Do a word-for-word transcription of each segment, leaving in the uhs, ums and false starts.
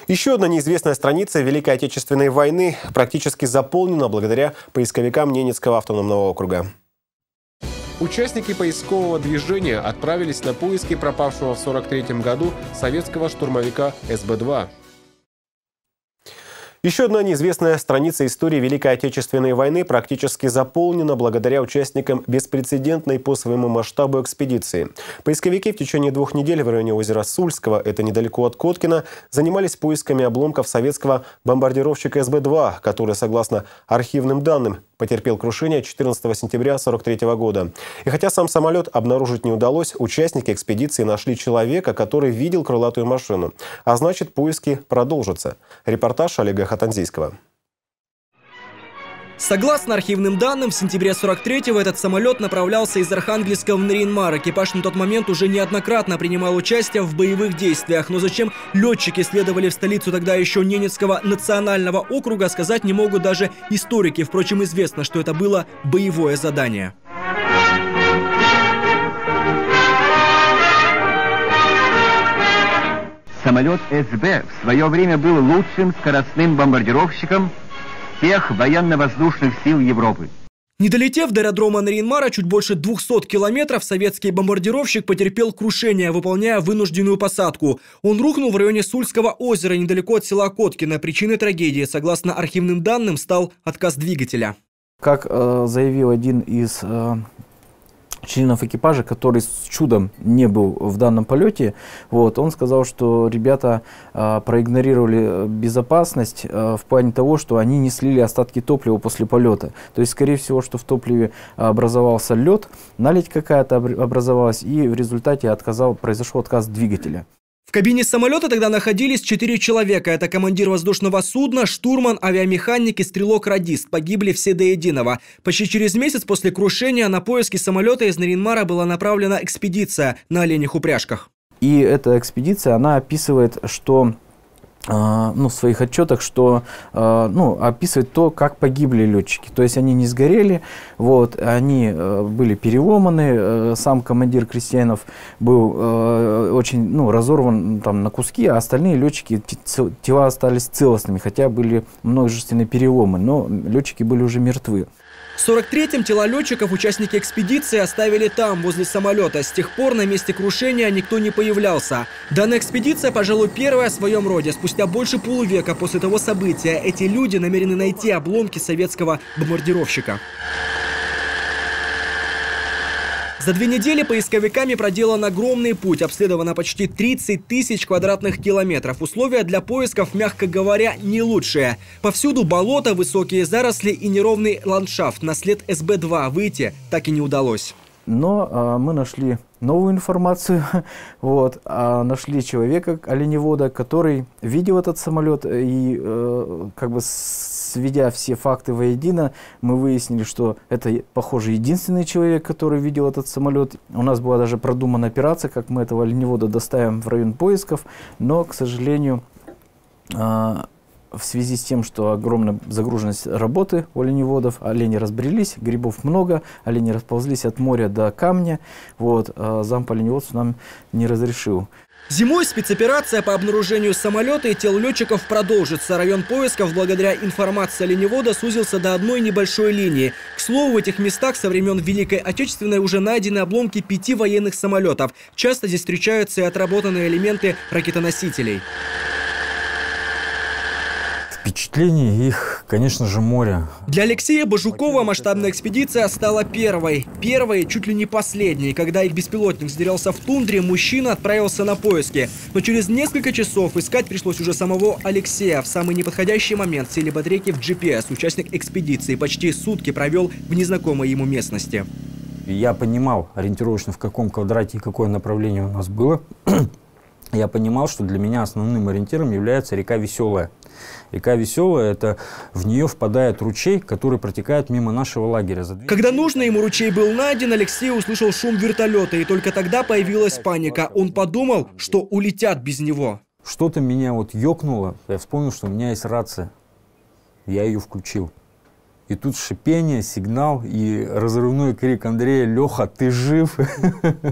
Еще одна неизвестная страница Великой Отечественной войны практически заполнена благодаря поисковикам Ненецкого автономного округа. Участники поискового движения отправились на поиски пропавшего в сорок третьем году советского штурмовика эс бэ два. Еще одна неизвестная страница истории Великой Отечественной войны практически заполнена благодаря участникам беспрецедентной по своему масштабу экспедиции. Поисковики в течение двух недель в районе озера Сульского, это недалеко от Коткина, занимались поисками обломков советского бомбардировщика эс бэ два, который, согласно архивным данным, потерпел крушение четырнадцатого сентября сорок третьего года. И хотя сам самолет обнаружить не удалось, участники экспедиции нашли человека, который видел крылатую машину. А значит, поиски продолжатся. Репортаж Олега Хатанзийского. Согласно архивным данным, в сентябре сорок третьего этот самолет направлялся из Архангельска в Нарьян-Мар. Экипаж на тот момент уже неоднократно принимал участие в боевых действиях. Но зачем летчики следовали в столицу тогда еще Ненецкого национального округа, сказать не могут даже историки. Впрочем, известно, что это было боевое задание. Самолет эс бэ в свое время был лучшим скоростным бомбардировщиком всех военно-воздушных сил Европы. Не долетев до аэродрома Нарьян-Мара чуть больше двухсот километров, советский бомбардировщик потерпел крушение, выполняя вынужденную посадку. Он рухнул в районе Сульского озера, недалеко от села Коткина. Причиной трагедии, согласно архивным данным, стал отказ двигателя. Как э, заявил один из э, членов экипажа, который с чудом не был в данном полете, вот, он сказал, что ребята э, проигнорировали безопасность э, в плане того, что они не слили остатки топлива после полета. То есть, скорее всего, что в топливе образовался лед, наледь какая-то образовалась, и в результате отказал, произошел отказ двигателя. В кабине самолета тогда находились четыре человека. Это командир воздушного судна, штурман, авиамеханик и стрелок-радист. Погибли все до единого. Почти через месяц после крушения на поиски самолета из Нарьян-Мара была направлена экспедиция на оленях упряжках. И эта экспедиция, она описывает, что... ну, в своих отчетах, что ну, описывает то, как погибли летчики. То есть они не сгорели, вот, они были переломаны, сам командир Крестьянов был очень ну, разорван там, на куски, а остальные летчики, тела остались целостными, хотя были множественные переломы, но летчики были уже мертвы. В сорок третьем тела летчиков участники экспедиции оставили там, возле самолета. С тех пор на месте крушения никто не появлялся. Данная экспедиция, пожалуй, первая в своем роде. Спустя больше полувека после того события эти люди намерены найти обломки советского бомбардировщика. За две недели поисковиками проделан огромный путь. Обследовано почти тридцать тысяч квадратных километров. Условия для поисков, мягко говоря, не лучшие. Повсюду болото, высокие заросли и неровный ландшафт. На след эс бэ два выйти так и не удалось. Но а, мы нашли новую информацию, вот, а нашли человека, оленевода, который видел этот самолет, и э, как бы сведя все факты воедино, мы выяснили, что это, похоже, единственный человек, который видел этот самолет. У нас была даже продумана операция, как мы этого оленевода доставим в район поисков, но, к сожалению, э, в связи с тем, что огромная загруженность работы у оленеводов, олени разбрелись, грибов много, олени расползлись от моря до камня, вот, а зам по оленеводству нам не разрешил. Зимой спецоперация по обнаружению самолета и тел летчиков продолжится. Район поисков, благодаря информации оленевода, сузился до одной небольшой линии. К слову, в этих местах со времен Великой Отечественной уже найдены обломки пяти военных самолетов. Часто здесь встречаются и отработанные элементы ракетоносителей. Впечатлений их, конечно же, море. Для Алексея Бажукова масштабная экспедиция стала первой. Первой, чуть ли не последней. Когда их беспилотник затерялся в тундре, мужчина отправился на поиски. Но через несколько часов искать пришлось уже самого Алексея. В самый неподходящий момент сели батарейки в джи пи эс. Участник экспедиции почти сутки провел в незнакомой ему местности. Я понимал ориентировочно, в каком квадрате и какое направление у нас было. Я понимал, что для меня основным ориентиром является река Веселая. Река Веселая, это в нее впадает ручей, который протекает мимо нашего лагеря. Когда нужный ему ручей был найден, Алексей услышал шум вертолета, и только тогда появилась паника. Он подумал, что улетят без него. Что-то меня вот ёкнуло, я вспомнил, что у меня есть рация. Я ее включил. И тут шипение, сигнал и разрывной крик Андрея: «Леха, ты жив?»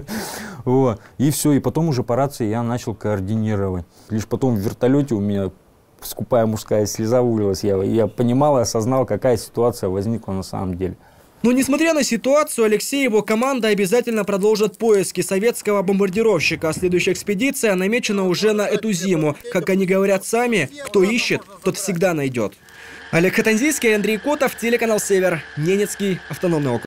Вот. И все, и потом уже по рации я начал координировать. Лишь потом в вертолете у меня скупая мужская слеза вылилась. Я, я понимал и осознал, какая ситуация возникла на самом деле. Но несмотря на ситуацию, Алексей и его команда обязательно продолжат поиски советского бомбардировщика. Следующая экспедиция намечена уже на эту зиму. Как они говорят сами, кто ищет, тот всегда найдет. Олег Хатанзийский, Андрей Котов, телеканал «Север», Ненецкий автономный округ.